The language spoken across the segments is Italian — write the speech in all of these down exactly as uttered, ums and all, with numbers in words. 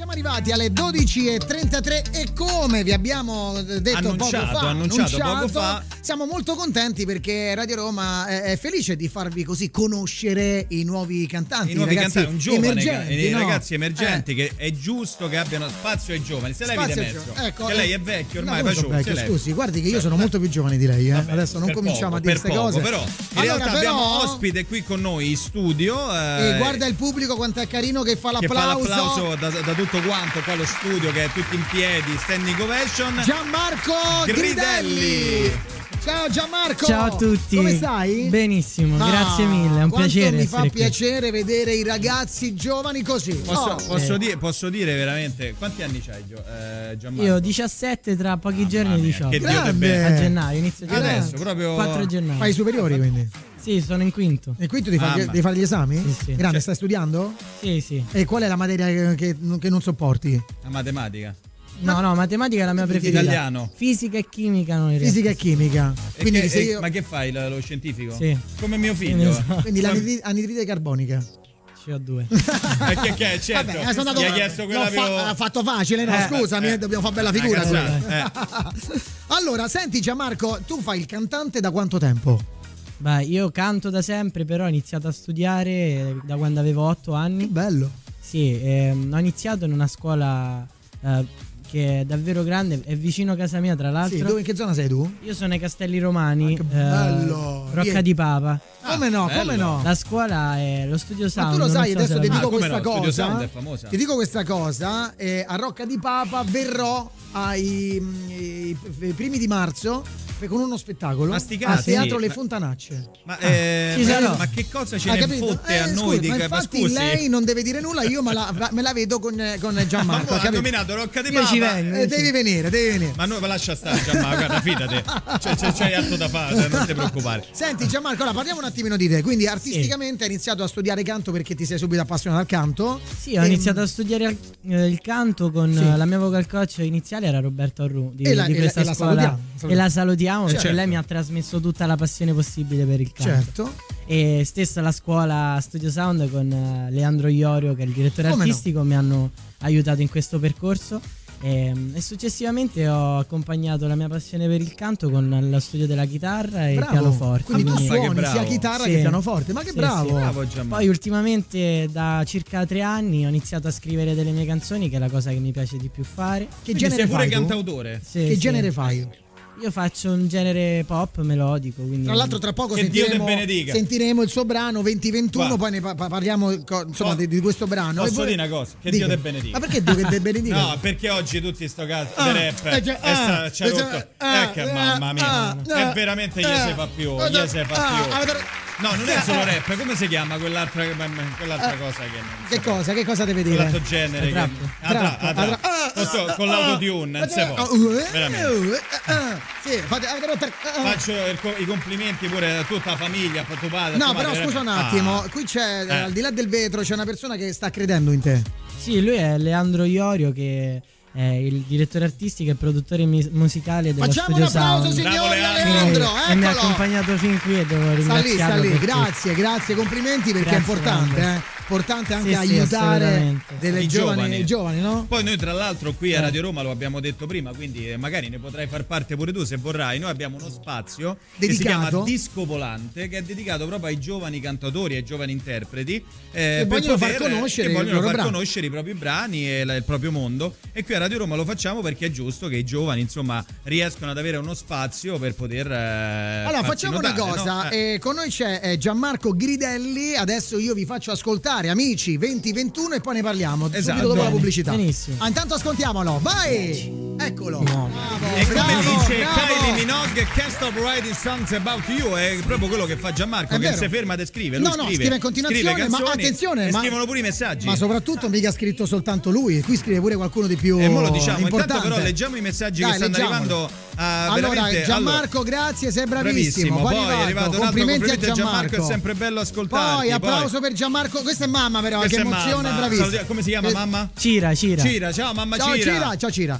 Siamo arrivati alle dodici e trentatré e come vi abbiamo detto annunciato, poco fa, annunciato poco fa, siamo molto contenti perché Radio Roma è felice di farvi così conoscere i nuovi cantanti, i nuovi i ragazzi cantanti, un giovane, emergenti, i no? ragazzi emergenti eh. che è giusto che abbiano spazio ai giovani. Se lei vi mezzo, ecco, che lei è vecchio ormai, no, faccio, scusi, guardi che io sono molto più giovane di lei, eh? Vabbè, adesso non cominciamo poco, a dire per queste poco, cose. Però in allora, realtà però, abbiamo ospite qui con noi in studio eh, e guarda il pubblico quanto è carino che fa l'applauso, che fa l'applauso da, da tutto quanto qua lo studio, che è tutti in piedi, standing ovation. Gianmarco Gridelli. Gridelli. Ciao Gianmarco. Ciao a tutti. Come stai? Benissimo, ah, grazie mille, è un quanto piacere. Mi fa qui. piacere vedere i ragazzi giovani così. Posso, oh. posso, eh. dire, posso dire veramente quanti anni c'hai, eh, Gianmarco? Io diciassette, tra pochi ah, giorni diciotto. Che Dio te bene. A gennaio, inizio gennaio. Adesso proprio quattro gennaio. Fai i superiori quindi? Sì, sono in quinto. In quinto devi, ah, fare, devi fare gli esami? Sì, sì. Grande, cioè, stai studiando? Sì, sì. E qual è la materia che, che non sopporti? La matematica. No, no, matematica è la mia preferita. Italiano. Fisica e chimica non Fisica e chimica. E Quindi che, se io... Ma che fai, lo, lo scientifico? Sì. Come mio figlio. So. Quindi l'anidride carbonica. C O due. Perché che certo. Vabbè, andato, gli ha chiesto quella più... fa, ha fatto facile, no? Eh, Scusami, eh, dobbiamo fare bella figura. Eh, eh. Allora, senti Gianmarco, tu fai il cantante da quanto tempo? Beh, io canto da sempre, però ho iniziato a studiare da quando avevo otto anni. Che bello. Sì, ehm, ho iniziato in una scuola eh, che è davvero grande, è vicino a casa mia tra l'altro. Sì, dove, in che zona sei tu? Io sono ai Castelli Romani, ah, che bello. eh, Rocca di Papa. Ah, come no, bello. come no? La scuola è lo Studio Sound. Ma tu lo sai, so adesso ti dico ah, questa no? cosa. Sound è famosa. Ti dico questa cosa, eh, a Rocca di Papa verrò ai i, i primi di marzo con uno spettacolo a Teatro sì. Le Fontanacce. Ma, eh, ah, ma, ma che cosa ce ne fotte eh, a noi? Scusa, di ma ma infatti scusi. lei non deve dire nulla, io me la, me la vedo con, con Gianmarco. Ha nominato Rocca di Papa. Io ci vengo, eh, devi venire, devi venire. Ma noi lascia stare Gianmarco, guarda, fidate. C'è, c'è, c'hai altro da fare, non ti preoccupare. Senti Gianmarco, allora parliamo un attimino di te. Quindi artisticamente sì. hai iniziato a studiare canto perché ti sei subito appassionato al canto? Sì, ho e... iniziato a studiare eh, il canto con sì. la mia vocal coach iniziale era Roberto Arru di, e la, di questa e la, scuola. E la salutiamo, salutiamo. E la salutiamo perché certo. lei mi ha trasmesso tutta la passione possibile per il canto. Certo. E stessa la scuola Studio Sound con uh, Leandro Iorio, che è il direttore Come artistico, no? mi hanno aiutato in questo percorso. E, e successivamente ho accompagnato la mia passione per il canto con lo studio della chitarra e bravo. il pianoforte. Quindi tu quindi... suoni sia chitarra sì. che pianoforte, ma che sì, bravo. Sì. bravo Poi ultimamente da circa tre anni ho iniziato a scrivere delle mie canzoni, che è la cosa che mi piace di più fare. Che Quindi genere sei pure fai cantautore? Sì, che sì. genere fai? Io faccio un genere pop melodico. Quindi... Tra l'altro, tra poco che sentiremo, Dio te benedica. sentiremo il suo brano venti ventuno. Poi ne pa- parliamo insomma, di, di questo brano. Posso poi... dire una cosa? Che Dica. Dio te benedica. Ma perché Dio che te benedica? No, perché oggi tutti sto caso ah, di rap eh, già, e sta, ah, c'è rotto. Ah, eh, che mamma mia. Ah, è veramente gli ah, si fa più. ah, Gli si fa ah, più. No, non è solo ah, rap, come si chiama quell'altra, quell'altra cosa che non Che sapevo. cosa? Che cosa deve dire? Quell'altro genere che... Trap. Ah, tra, ah, tra. Ah, Sto- ah, con ah, l'autotune, non si ah, può. uh, eh, Veramente. uh, eh, ah, sì, fate, avete rotto- ah. Faccio il co- i complimenti pure a tutta la famiglia, a tuo padre. a No, tua però madre, scusa un veramente. attimo, Ah. qui c'è, Eh. al di là del vetro, c'è una persona che sta credendo in te. Sì, lui è Leandro Iorio, che è il direttore artistico e produttore mi- musicale dello Facciamo un Studio applauso, Sound. signori, Bravo, a Leandro. Leandro, E mi ha eccolo. accompagnato fin qui e devo Sta lì, sta ringraziarlo. lì, per grazie, grazie, complimenti perché Grazie, è importante, Leandro. eh. Importante anche Sì, sì, aiutare assolutamente. delle I giovani, giovani. giovani, no? Poi noi tra l'altro qui a Eh. Radio Roma lo abbiamo detto prima, quindi eh, magari ne potrai far parte pure tu se vorrai. Noi abbiamo uno spazio che si Dedicato? chiama Disco Volante, che è dedicato proprio ai giovani cantatori, ai giovani interpreti eh, Che per vogliono poter- far conoscere che i vogliono loro far brani. conoscere i propri brani e la- il proprio mondo. E qui a Radio Roma lo facciamo perché è giusto che i giovani insomma riescano ad avere uno spazio per poter eh, Allora farsi facciamo notare, una cosa, no? Eh. eh, con noi c'è eh, Gianmarco Gridelli, adesso io vi faccio ascoltare Amici venti ventuno e poi ne parliamo Esatto. subito dopo Bene, la pubblicità. benissimo. Ah, intanto ascoltiamolo, vai! Eccolo! No. Bravo, E come bravo, dice bravo. Kylie Minogue, Can't Stop Writing Songs About You, è proprio quello che fa Gianmarco, È che vero. si ferma e scrive. Lui No, no, scrive, scrive in continuazione, scrive ma canzoni attenzione, e ma- scrivono pure i messaggi. Ma soprattutto mica ha scritto soltanto lui, qui scrive pure qualcuno di più E mo lo diciamo, importante. intanto però leggiamo i messaggi Dai, che stanno leggiamoli. arrivando a Allora, veramente Gianmarco, allora, grazie, sei bravissimo. bravissimo. Poi è arrivato un altro complimenti a complimento a Gianmarco. Gianmarco, è sempre bello ascoltarti. Poi applauso per Gianmarco, questa è mamma però, Questa che è emozione, mamma. bravissima. Saluti- come si chiama Eh, mamma? Cira, Cira. Cira, ciao mamma Ciao Cira. Cira, ciao Cira. Poi, Poi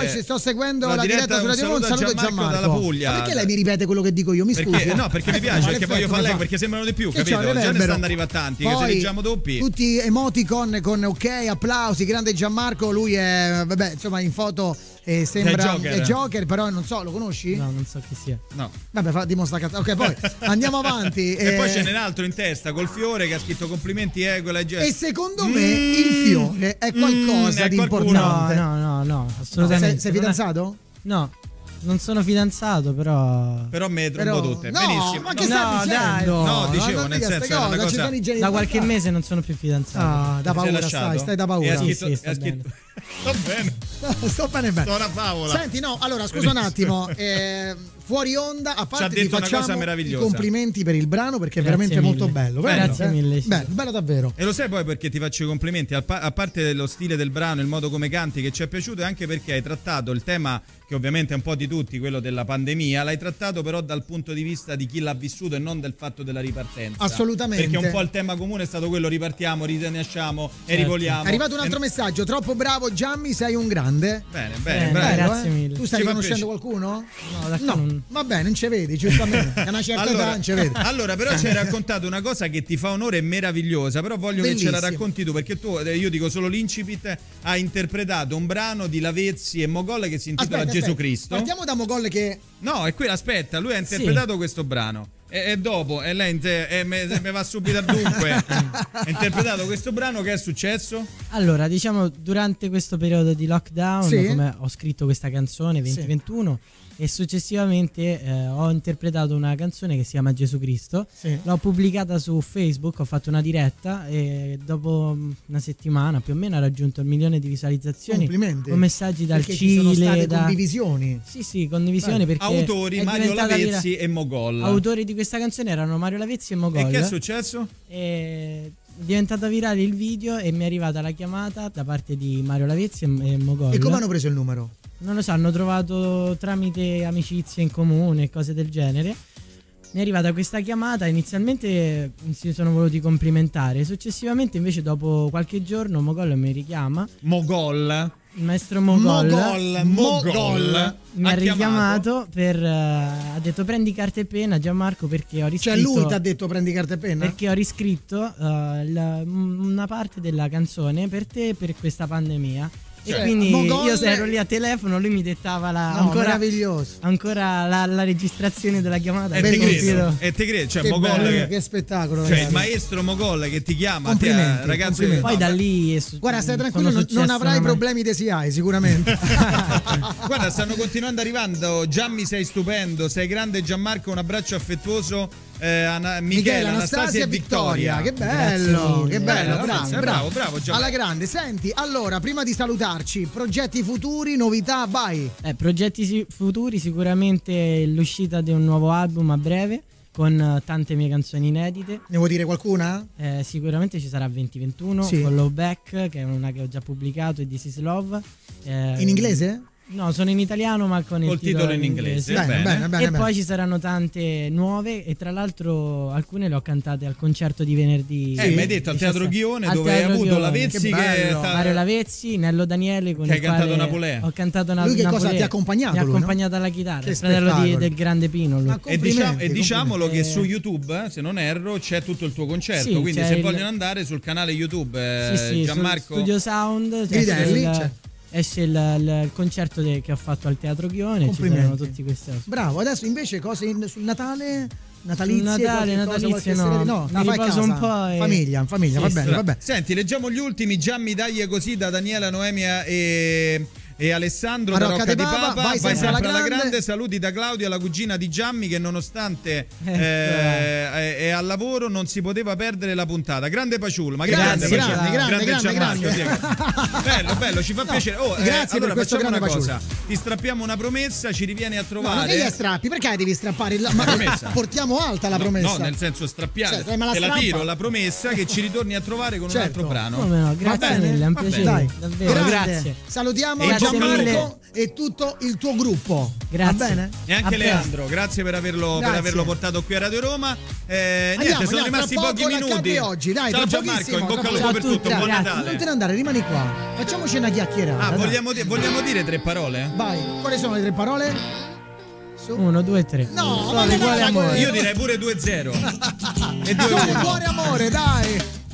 io ci sto seguendo la, la diretta, diretta su Radio Monza. Saluto Gianmarco, Gianmarco dalla Puglia. Ma perché lei mi ripete quello che dico io? Mi perché, scusi? No, perché mi piace, perché voglio fare lei, perché sembrano di più, che capito? Già ne stanno arrivando tanti, poi, che se leggiamo doppi. Tutti emoticon con ok, applausi, grande Gianmarco, lui è, vabbè, insomma, in foto eh, sembra è Joker. è Joker, però non so, lo conosci? No, non so chi sia. No. Vabbè, fa, dimostra cazzo. Ok, poi andiamo avanti. E eh... poi ce n'è un altro in testa col fiore che ha scritto complimenti ego la gente. E secondo me mm, il fiore è qualcosa mm, di importante. No, no, no, no, assolutamente. Sei, sei fidanzato? No. Non sono fidanzato, però. Però me trombo tutte. No, benissimo. Ma che no, stai dicendo? No, no, dicevo, no, nel senso cosa, una cosa... Da qualche mese non sono più fidanzato. Ah, da paura, stai, stai da paura. E ha scritto, sì, sì, sta scritto... bene. Sto bene. Sto bene bene. Sto una favola. Senti, no, allora scusa un attimo. Eh, fuori onda, a parte ti facciamo i complimenti per il brano perché Grazie è veramente mille. molto bello. Grazie bello, mille. Eh? Sì. Bello, bello davvero. E lo sai poi perché ti faccio i complimenti? A, pa- a parte lo stile del brano, il modo come canti che ci è piaciuto, e anche perché hai trattato il tema che ovviamente è un po' di tutti, quello della pandemia, l'hai trattato però dal punto di vista di chi l'ha vissuto e non del fatto della ripartenza. Assolutamente. Perché un po' il tema comune è stato quello: ripartiamo, rinasciamo certo. e rivoliamo. È arrivato un altro e... messaggio: troppo bravo Gianni, sei un grande. Bene, bene, bene, bene. Grazie eh? mille. Tu stai ci conoscendo qualcuno? No, da no. Non... Vabbè, non ci vedi, giustamente. È una certa allora, età, non ci vedi. Allora, però ci hai raccontato una cosa che ti fa onore e meravigliosa, però voglio Bellissimo. che ce la racconti tu, perché tu, io dico solo l'incipit, hai interpretato un brano di Lavezzi e Mogol che si intitola aspetta, Gesù aspetta. Cristo. Partiamo da Mogol che... No, è qui, aspetta, lui ha interpretato sì. questo brano. E, e dopo, e lei e me, me va subito al dunque. Ha interpretato questo brano, che è successo? Allora, diciamo, durante questo periodo di lockdown, sì. come ho scritto questa canzone venti ventuno sì. e successivamente eh, ho interpretato una canzone che si chiama Gesù Cristo. Sì. L'ho pubblicata su Facebook, ho fatto una diretta e dopo una settimana più o meno ha raggiunto il milione di visualizzazioni. Complimenti. Con messaggi dal perché Cile, ci sono state da... condivisioni. Sì, sì, condivisioni. Perché autori Mario Lavezzi vira... e Mogol. Autori di questa canzone erano Mario Lavezzi e Mogol. E che è successo? E... è diventato virale il video e mi è arrivata la chiamata da parte di Mario Lavezzi e Mogol. E come hanno preso il numero? Non lo so, hanno trovato tramite amicizie in comune e cose del genere. Mi è arrivata questa chiamata, inizialmente si sono voluti complimentare, successivamente invece dopo qualche giorno Mogol mi richiama. Mogol? Il maestro Mogol, Mogol, Mogol mi ha, ha richiamato per uh, ha detto prendi carta e penna Gianmarco perché ho riscritto. Cioè lui ti ha detto prendi carta e penna? Perché ho riscritto uh, la, una parte della canzone per te per questa pandemia. Cioè, e quindi Mogol... io ero lì a telefono, lui mi dettava la, no, ancora, meraviglioso. ancora la, la registrazione della chiamata. E te credo, e te credo, cioè che Mogol bello, che, che spettacolo. Cioè ragazzi. Il maestro Mogol che ti chiama, complimenti, ti, ragazzi, complimenti. Poi no, da ma... lì è su- guarda, stai tranquillo, non, non avrai problemi di S I A I sicuramente. Guarda, stanno continuando arrivando. Gianni, sei stupendo, sei grande Gianmarco, un abbraccio affettuoso. Eh, Anna, Michele, Anastasia e Vittoria. Che bello, che bello, eh, bravo, bravo, bravo, bravo Gianmarco. Alla grande. Senti, allora, prima di salutarci, progetti futuri, novità, vai. Eh, progetti si- futuri, sicuramente l'uscita di un nuovo album a breve con uh, tante mie canzoni inedite. Ne vuoi dire qualcuna? Eh, sicuramente ci sarà venti ventuno, sì. Follow Back, che è una che ho già pubblicato, e This Is Love. Eh, in inglese? No, sono in italiano ma con il Col titolo, titolo in inglese. Bene, bene. bene, bene, e bene. poi ci saranno tante nuove e tra l'altro alcune le ho cantate al concerto di venerdì. Eh, mi hai detto al Teatro Ghione, al dove Teatro hai avuto Ghione. Lavezzi Che che, bello. ta- Mario Lavezzi, Nello Daniele con Che hai il cantato quale Napolè. Ho cantato una Lui che cosa Napolè. ti ha accompagnato? Mi ha lui, no? accompagnato alla chitarra, Che il fratello di, spettacolo. del grande Pino. Lui. Ah, E, diciamo, e complimenti, diciamolo che Eh, su YouTube, eh, se non erro, c'è tutto il tuo concerto. Sì, quindi c'è se il- vogliono andare sul canale YouTube, eh, Sì, sì, Gianmarco. sul Studio Sound cioè, Gridelli, esce il, cioè. esce il, il- il concerto de- che ho fatto al Teatro Ghione. Ci Complimenti. saranno tutti questi ospiti. Bravo, adesso invece cose in- sul Natale, natalizie, Sul Natale, qualche cosa, natalizie qualche no. serie- no, Mi la fai a riposo casa. un po' e- Famiglia, in famiglia, Sì, va sì. bene, va bene. Senti, leggiamo gli ultimi. Gianni Daglie così da Daniela, Noemia e, e Alessandro da Rocca di Papa. vai sempre alla grande. Saluti da Claudia, la cugina di Gianni, che nonostante Eh, eh, è, è al lavoro non si poteva perdere la puntata. Grande Paciul, ma che Grazie, grande, grande, grande, grande, Gianmarco, grande. Diego. Bello, bello, ci fa No, piacere. Oh, eh, grazie allora per questo facciamo una grande cosa. Ti strappiamo una promessa, ci rivieni a No, trovare. non devi strappi, perché devi strappare? La, ma promessa. portiamo alta la No, promessa. No, nel senso strappiare. Cioè, me la Te la strappa. tiro la promessa che ci ritorni a trovare con Certo. un altro brano. Come no, Va grazie bene, mille, è un va bene. piacere. Dai, Davvero, grande. grazie. Salutiamo E in Gianni Gianmarco mille. e tutto il tuo gruppo. Grazie. Va bene? E anche Leandro, grazie per averlo, Grazie. per averlo portato qui a Radio Roma. Eh, Andiamo, niente, sono andiamo, rimasti tra pochi poco l'accadde minuti. oggi, dai, Ciao tra Gianmarco, pochissimo, in bocca tra al lupo poco. per Ciao a tutto, tutti, buon grazie. Natale. Non te ne andare, rimani qua. Facciamoci una chiacchierata. Ah, dai. vogliamo, di- vogliamo dire tre parole? Vai, quali sono le tre parole? Su. Uno, due, tre. No, Sole, ma cuore, non era amore. quello. Io direi pure due zero. E due Sole, uno. cuore, amore, dai.